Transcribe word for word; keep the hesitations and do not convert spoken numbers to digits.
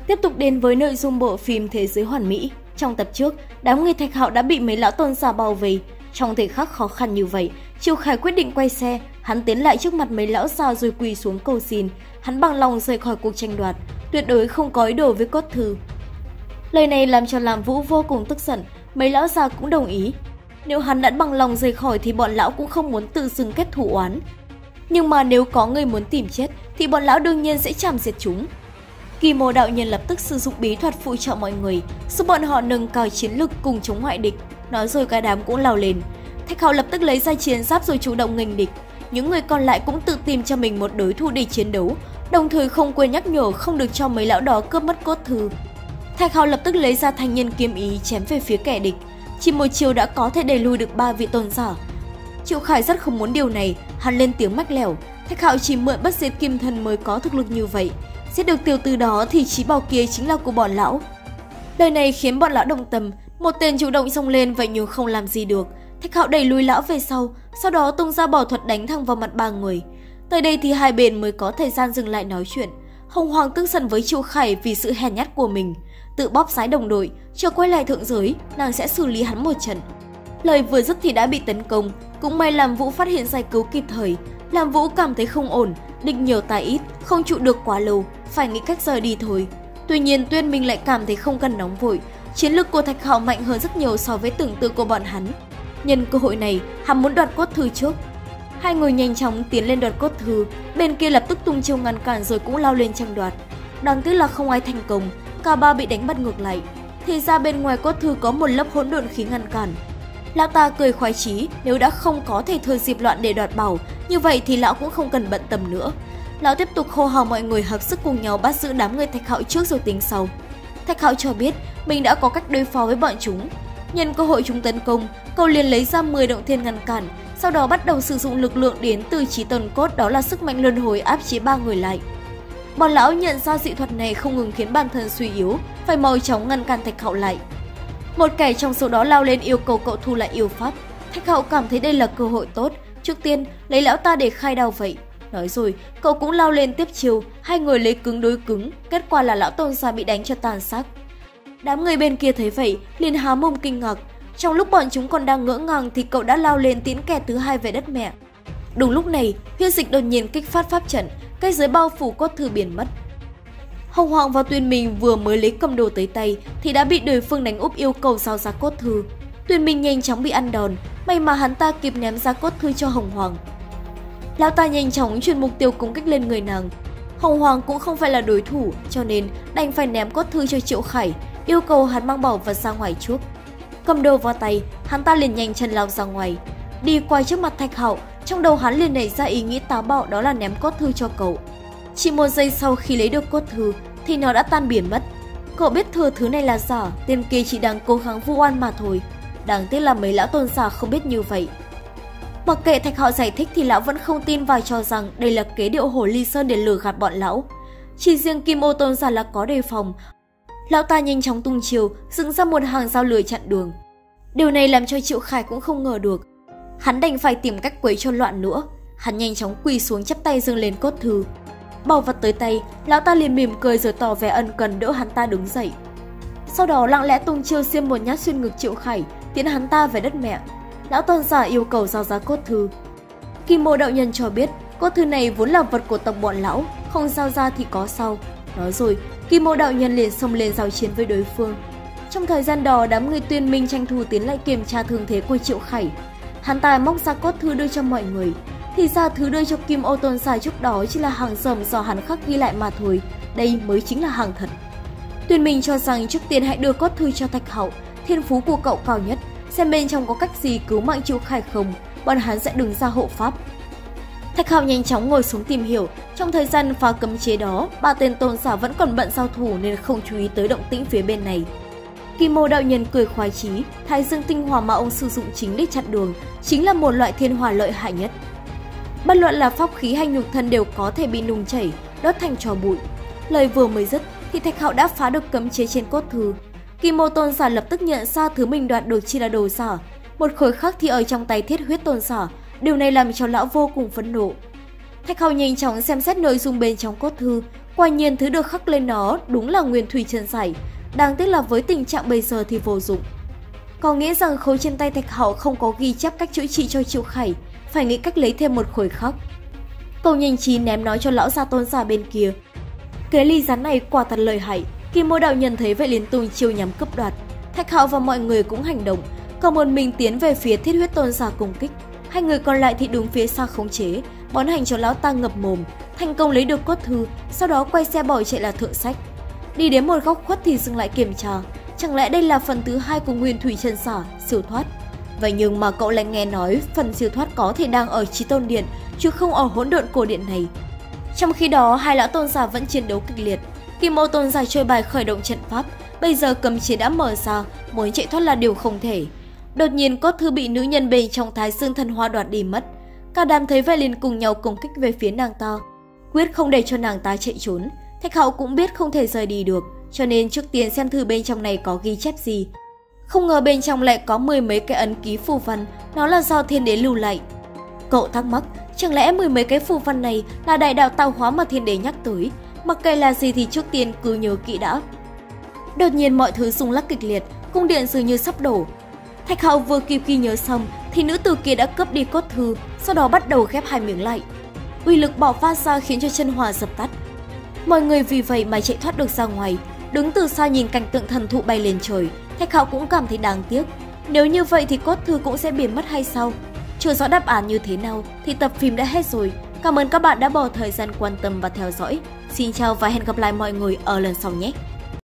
Tiếp tục đến với nội dung bộ phim Thế giới hoàn mỹ. Trong tập trước, đám người Thạch Hạo đã bị mấy lão tôn giả bao vây. Trong thời khắc khó khăn như vậy, Triệu Khải quyết định quay xe, hắn tiến lại trước mặt mấy lão già rồi quỳ xuống cầu xin. Hắn bằng lòng rời khỏi cuộc tranh đoạt, tuyệt đối không có ý đồ với Cốt Thư. Lời này làm cho Lam Vũ vô cùng tức giận, mấy lão già cũng đồng ý. Nếu hắn đã bằng lòng rời khỏi thì bọn lão cũng không muốn tự dưng kết thù oán. Nhưng mà nếu có người muốn tìm chết thì bọn lão đương nhiên sẽ chảm diệt chúng. Kỳ Mô đạo nhân lập tức sử dụng bí thuật phụ trợ mọi người, giúp bọn họ nâng cao chiến lực cùng chống ngoại địch. Nói rồi cả đám cũng lao lên. Thạch Hạo lập tức lấy ra chiến giáp rồi chủ động nghênh địch. Những người còn lại cũng tự tìm cho mình một đối thủ để chiến đấu, đồng thời không quên nhắc nhở không được cho mấy lão đó cướp mất Cốt Thư. Thạch Hạo lập tức lấy ra thanh nhân kiếm ý chém về phía kẻ địch. Chỉ một chiều đã có thể đẩy lùi được ba vị tôn giả. Triệu Khải rất không muốn điều này, hắn lên tiếng mách lẻo. Thạch Hạo chỉ mượn bất diệt kim thân mới có thực lực như vậy. Giết được tiểu tử đó thì trí bảo kia chính là của bọn lão. Lời này khiến bọn lão đồng tâm, một tên chủ động xông lên vậy nhưng không làm gì được. Thạch Hạo đẩy lùi lão về sau, sau đó tung ra bảo thuật đánh thẳng vào mặt ba người. Tới đây thì hai bên mới có thời gian dừng lại nói chuyện. Hồng Hoàng tức giận với Triệu Khải vì sự hèn nhát của mình, tự bóp sái đồng đội, chờ quay lại thượng giới, nàng sẽ xử lý hắn một trận. Lời vừa dứt thì đã bị tấn công, cũng may Lam Vũ phát hiện giải cứu kịp thời. Lam Vũ cảm thấy không ổn, địch nhiều tài ít, không trụ được quá lâu, phải nghĩ cách rời đi thôi. Tuy nhiên Tuyên Minh lại cảm thấy không cần nóng vội, chiến lực của Thạch Hạo mạnh hơn rất nhiều so với tưởng tượng của bọn hắn. Nhân cơ hội này, hắn muốn đoạt Cốt Thư trước. Hai người nhanh chóng tiến lên đoạt Cốt Thư, bên kia lập tức tung chiêu ngăn cản rồi cũng lao lên tranh đoạt. Đáng tiếc là không ai thành công, cả ba bị đánh bắt ngược lại. Thì ra bên ngoài Cốt Thư có một lớp hỗn độn khí ngăn cản. Lão ta cười khoái chí, nếu đã không có thể thừa dịp loạn để đoạt bảo, như vậy thì lão cũng không cần bận tâm nữa. Lão tiếp tục hô hào mọi người hợp sức cùng nhau bắt giữ đám người Thạch Hạo trước rồi tính sau. Thạch Hạo cho biết mình đã có cách đối phó với bọn chúng. Nhân cơ hội chúng tấn công, cậu liền lấy ra mười động thiên ngăn cản, sau đó bắt đầu sử dụng lực lượng đến từ trí tồn cốt, đó là sức mạnh luân hồi áp chế ba người lại. Bọn lão nhận ra dị thuật này không ngừng khiến bản thân suy yếu, phải mau chóng ngăn cản Thạch Hạo lại. Một kẻ trong số đó lao lên yêu cầu cậu thu lại yêu pháp. Thạch Hạo cảm thấy đây là cơ hội tốt, trước tiên lấy lão ta để khai đao vậy. Nói rồi, cậu cũng lao lên tiếp chiêu, hai người lấy cứng đối cứng, kết quả là lão tôn giả bị đánh cho tàn xác. Đám người bên kia thấy vậy, liền há mồm kinh ngạc. Trong lúc bọn chúng còn đang ngỡ ngàng thì cậu đã lao lên tiến kẻ thứ hai về đất mẹ. Đúng lúc này, huyết dịch đột nhiên kích phát pháp trận, cây giới bao phủ Cốt Thư biến mất. Hồng Hoàng và Tuyên Minh vừa mới lấy cầm đồ tới tay thì đã bị đối phương đánh úp yêu cầu giao ra Cốt Thư. Tuyên Minh nhanh chóng bị ăn đòn, may mà hắn ta kịp ném ra Cốt Thư cho Hồng Hoàng. Lão ta nhanh chóng chuyển mục tiêu công kích lên người nàng. Hồng Hoàng cũng không phải là đối thủ, cho nên đành phải ném Cốt Thư cho Triệu Khải, yêu cầu hắn mang bảo vật ra ngoài trước. Cầm đồ vào tay, hắn ta liền nhanh chân lao ra ngoài. Đi qua trước mặt Thạch Hạo, trong đầu hắn liền nảy ra ý nghĩ táo bạo, đó là ném Cốt Thư cho cậu. Chỉ một giây sau khi lấy được Cốt Thư thì nó đã tan biến mất. Cậu biết thừa thứ này là giả, tên kia chỉ đang cố gắng vu oan mà thôi. Đáng tiếc là mấy lão tôn giả không biết như vậy. Mặc kệ Thạch Hạo giải thích thì lão vẫn không tin và cho rằng đây là kế điệu Hồ Ly Sơn để lừa gạt bọn lão. Chỉ riêng Kim Ô tôn giả là có đề phòng. Lão ta nhanh chóng tung chiều, dựng ra một hàng dao lưới chặn đường. Điều này làm cho Triệu Khải cũng không ngờ được. Hắn đành phải tìm cách quấy cho loạn nữa. Hắn nhanh chóng quỳ xuống chắp tay dâng lên Cốt Thư. Bảo vật tới tay, lão ta liền mỉm cười rồi tỏ vẻ ân cần đỡ hắn ta đứng dậy. Sau đó lặng lẽ tung chiêu xiêm một nhát xuyên ngực Triệu Khải, tiến hắn ta về đất mẹ. Lão tôn giả yêu cầu giao giá Cốt Thư. Kim Mô đạo nhân cho biết Cốt Thư này vốn là vật của tộc bọn lão, không giao ra thì có sau. Nói rồi, Kim Mô đạo nhân liền xông lên giao chiến với đối phương. Trong thời gian đó, đám người Tuyên Minh tranh thủ tiến lại kiểm tra thương thế của Triệu Khải. Hắn ta móc ra Cốt Thư đưa cho mọi người. Thì ra thứ đưa cho Kim Ô tôn giả trước đó chỉ là hàng rầm do hắn khắc ghi lại mà thôi, đây mới chính là hàng thật. Tuyên Minh cho rằng trước tiên hãy đưa Cốt Thư cho Thạch Hạo, thiên phú của cậu cao nhất, xem bên trong có cách gì cứu mạng Triệu Khải không, bọn hắn sẽ đứng ra hộ pháp. Thạch Hạo nhanh chóng ngồi xuống tìm hiểu, trong thời gian phá cấm chế đó, ba tên tôn giả vẫn còn bận giao thủ nên không chú ý tới động tĩnh phía bên này. Kim Mô đạo nhân cười khoái chí, Thái Dương tinh hỏa mà ông sử dụng chính để chặn đường, chính là một loại thiên hỏa lợi hại nhất. Bất luận là pháp khí hay nhục thân đều có thể bị nung chảy, đốt thành tro bụi. Lời vừa mới dứt thì Thạch Hạo đã phá được cấm chế trên Cốt Thư. Kim Mô tôn giả lập tức nhận ra thứ mình đoạt được chỉ là đồ giả, một khối khác thì ở trong tay Thiết Huyết tôn giả. Điều này làm cho lão vô cùng phẫn nộ. Thạch Hạo nhanh chóng xem xét nội dung bên trong Cốt Thư, Quả nhiên thứ được khắc lên nó đúng là nguyên thủy chân giải, đáng tiếc là với tình trạng bây giờ thì vô dụng. Có nghĩa rằng khối trên tay Thạch Hạo không có ghi chép cách chữa trị cho Triệu Khải, phải nghĩ cách lấy thêm một khối khác. Cậu nhanh trí ném nó cho lão gia tôn giả bên kia. Cái ly rắn này quả thật lợi hại, Kim Mô đạo nhân thấy vậy liền tung chiêu nhắm cướp đoạt. Thạch Hạo và mọi người cũng hành động, còn một mình tiến về phía Thiết Huyết tôn giả công kích. Hai người còn lại thì đứng phía xa khống chế, bón hành cho lão ta ngập mồm, thành công lấy được cốt thư, sau đó quay xe bỏ chạy là thượng sách. Đi đến một góc khuất thì dừng lại kiểm tra, chẳng lẽ đây là phần thứ hai của Nguyên Thủy Chân Xả, siêu thoát? Vậy nhưng mà cậu lại nghe nói phần siêu thoát có thể đang ở Chí Tôn Điện, chứ không ở hỗn độn cổ điện này. Trong khi đó, hai lão tôn giả vẫn chiến đấu kịch liệt. Kim Ô tôn giả chơi bài khởi động trận pháp, bây giờ cấm chế đã mở ra, muốn chạy thoát là điều không thể. Đột nhiên cốt thư bị nữ nhân bên trong Thái Dương Thần Hoa đoạt đi mất. Cả đám thấy vậy liền cùng nhau công kích về phía nàng ta, quyết không để cho nàng ta chạy trốn. Thạch Hạo cũng biết không thể rời đi được, cho nên trước tiên xem thử bên trong này có ghi chép gì. Không ngờ bên trong lại có mười mấy cái ấn ký phù văn, nó là do thiên đế lưu lại. Cậu thắc mắc, chẳng lẽ mười mấy cái phù văn này là đại đạo tạo hóa mà thiên đế nhắc tới? Mặc kệ là gì thì trước tiên cứ nhớ kỹ đã. Đột nhiên mọi thứ rung lắc kịch liệt, cung điện dường như sắp đổ. Thạch Hạo vừa kịp ghi nhớ xong thì nữ tử kia đã cướp đi cốt thư, sau đó bắt đầu ghép hai miếng lại. Uy lực bạo phát ra khiến cho chân hỏa dập tắt. Mọi người vì vậy mà chạy thoát được ra ngoài. Đứng từ xa nhìn cảnh tượng thần thụ bay lên trời, Thạch Hạo cũng cảm thấy đáng tiếc. Nếu như vậy thì cốt thư cũng sẽ biến mất hay sao? Chưa rõ đáp án như thế nào thì tập phim đã hết rồi. Cảm ơn các bạn đã bỏ thời gian quan tâm và theo dõi. Xin chào và hẹn gặp lại mọi người ở lần sau nhé!